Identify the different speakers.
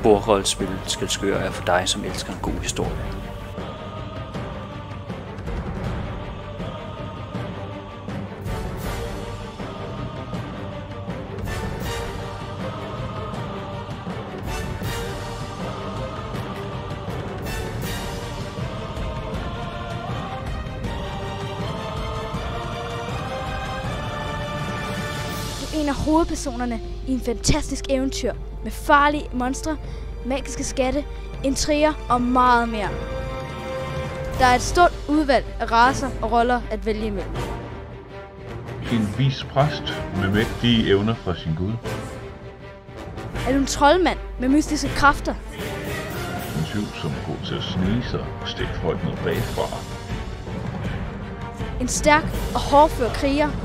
Speaker 1: Bordrollespil Skælskør er for dig, som elsker en god historie.
Speaker 2: Du er en af hovedpersonerne i en fantastisk eventyr med farlige monstre, magiske skatte, intriger og meget mere. Der er et stort udvalg af racer og roller at vælge imellem.
Speaker 3: En vis præst med mægtige evner fra sin gud.
Speaker 2: Er du en troldmand med mystiske kræfter?
Speaker 3: En tyv, som er god til at snige sig og stikke folk ned bagfra.
Speaker 2: En stærk og hårdfør kriger